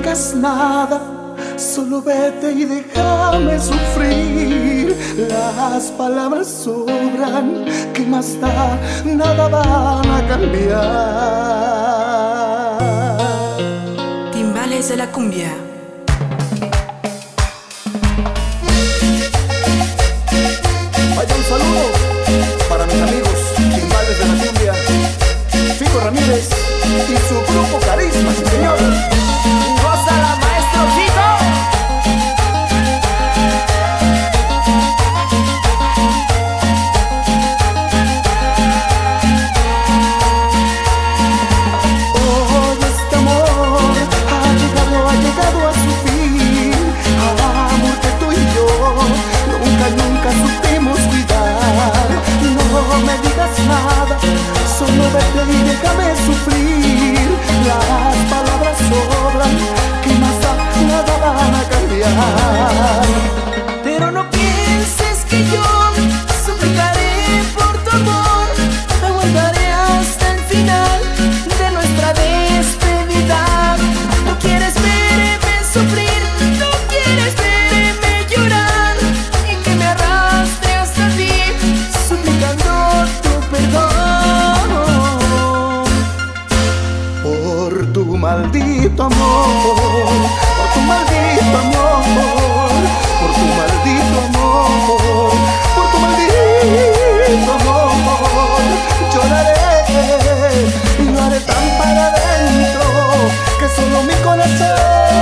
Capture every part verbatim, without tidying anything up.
digas nada, solo vete y déjame sufrir. Las palabras sobran, ¿qué más da? Nada van a cambiar. Timbales de la cumbia. Vaya un saludo para mis amigos Timbales de la cumbia, Fico Ramírez y su grupo Carisma, sí señor. ¡Gózala, maestro Fico! Hoy este amor ha llegado, ha llegado a su fin. Amor que tú y yo nunca, nunca supimos cuidar. No me digas nada, solo vete y déjame sufrir. Las palabras sobran, ¿qué más da? Nada van a cambiar. Pero no pienses que yo suplicaré por tu amor. Aguantaré hasta el final de nuestra despedida. No quieres verme sufrir, no quieres verme llorar, y que me arrastre hasta ti suplicando tu perdón. Por tu maldito amor, por tu maldito amor, por tu maldito amor, por tu maldito amor, lloraré y lo haré tan para adentro que solo mi corazón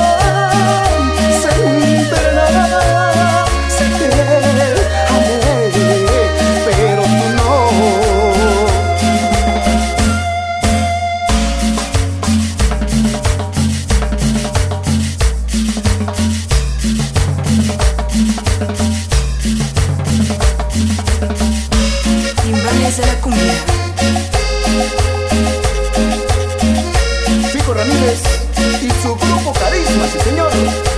se enterará. Sé que amé, pero tú no. Timbales de la cumbia. Fico Ramírez y su grupo Carisma, sí señor.